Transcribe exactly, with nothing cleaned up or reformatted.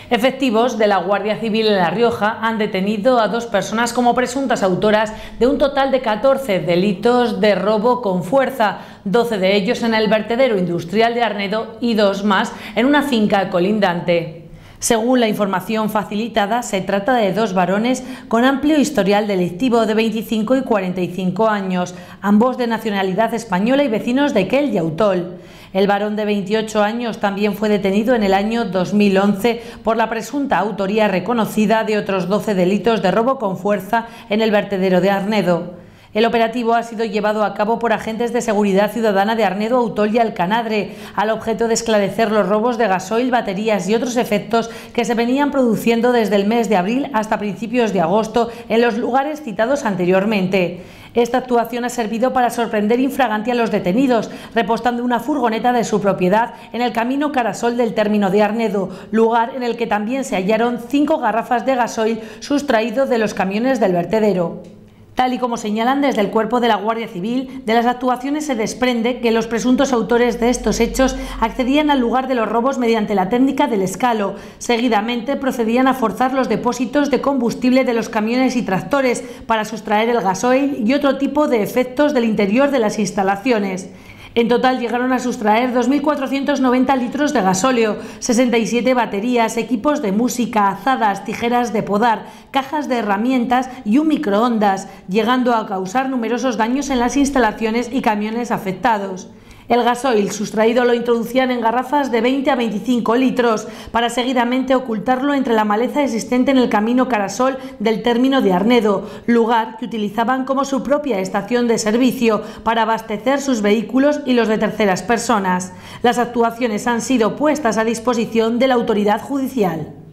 Efectivos de la Guardia Civil en La Rioja han detenido a dos personas como presuntas autoras de un total de catorce delitos de robo con fuerza, doce de ellos en el vertedero industrial de Arnedo y dos más en una finca colindante. Según la información facilitada, se trata de dos varones con amplio historial delictivo de veinticinco y cuarenta y cinco años, ambos de nacionalidad española y vecinos de Quel y Autol. El varón de veintiocho años también fue detenido en el año dos mil once por la presunta autoría reconocida de otros doce delitos de robo con fuerza en el vertedero de Arnedo. El operativo ha sido llevado a cabo por agentes de seguridad ciudadana de Arnedo, Autol y Alcanadre, al objeto de esclarecer los robos de gasoil, baterías y otros efectos que se venían produciendo desde el mes de abril hasta principios de agosto en los lugares citados anteriormente. Esta actuación ha servido para sorprender infraganti a los detenidos, repostando una furgoneta de su propiedad en el camino Carasol del término de Arnedo, lugar en el que también se hallaron cinco garrafas de gasoil sustraído de los camiones del vertedero. Tal y como señalan desde el cuerpo de la Guardia Civil, de las actuaciones se desprende que los presuntos autores de estos hechos accedían al lugar de los robos mediante la técnica del escalo. Seguidamente procedían a forzar los depósitos de combustible de los camiones y tractores para sustraer el gasoil y otro tipo de efectos del interior de las instalaciones. En total llegaron a sustraer dos mil cuatrocientos noventa litros de gasóleo, sesenta y siete baterías, equipos de música, azadas, tijeras de podar, cajas de herramientas y un microondas, llegando a causar numerosos daños en las instalaciones y camiones afectados. El gasoil sustraído lo introducían en garrafas de veinte a veinticinco litros para seguidamente ocultarlo entre la maleza existente en el camino Carasol del término de Arnedo, lugar que utilizaban como su propia estación de servicio para abastecer sus vehículos y los de terceras personas. Las actuaciones han sido puestas a disposición de la autoridad judicial.